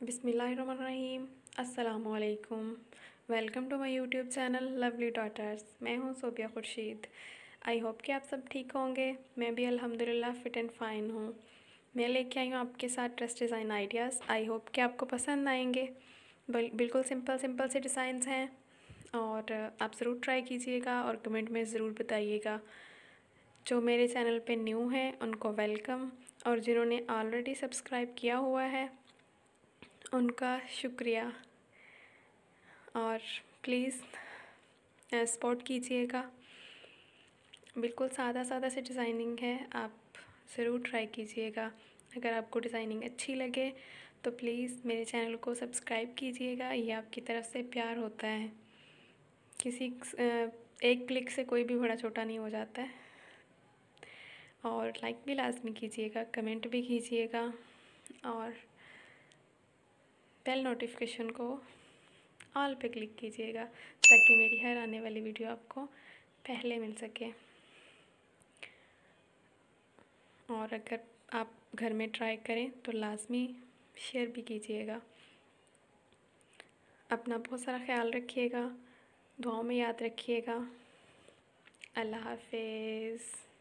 बिस्मिल्लाहिर्रहमानिर्रहीम। अस्सलामुअलैकुम। Welcome to my YouTube channel lovely daughters. मैं हूँ सोबिया खुर्शीद। आई होप कि आप सब ठीक होंगे। मैं भी अल्हम्दुलिल्लाह फ़िट एंड फ़ाइन हूँ। मैं लेके आई हूँ आपके साथ dress design ideas. I hope कि आपको पसंद आएंगे। बिल्कुल सिंपल से डिज़ाइंस हैं और आप ज़रूर ट्राई कीजिएगा और कमेंट में ज़रूर बताइएगा। जो मेरे चैनल पे न्यू हैं उनको वेलकम, और जिन्होंने ऑलरेडी सब्सक्राइब किया हुआ है उनका शुक्रिया। और प्लीज़ सपोर्ट कीजिएगा। बिल्कुल सादा से डिज़ाइनिंग है, आप ज़रूर ट्राई कीजिएगा। अगर आपको डिज़ाइनिंग अच्छी लगे तो प्लीज़ मेरे चैनल को सब्सक्राइब कीजिएगा। ये आपकी तरफ से प्यार होता है। किसी एक क्लिक से कोई भी बड़ा छोटा नहीं हो जाता है। और लाइक भी लाजमी कीजिएगा, कमेंट भी कीजिएगा और बेल नोटिफिकेशन को ऑल पे क्लिक कीजिएगा ताकि मेरी हर आने वाली वीडियो आपको पहले मिल सके। और अगर आप घर में ट्राई करें तो लाजमी शेयर भी कीजिएगा। अपना बहुत सारा ख्याल रखिएगा, दुआओं में याद रखिएगा। अल्लाह हाफिज़।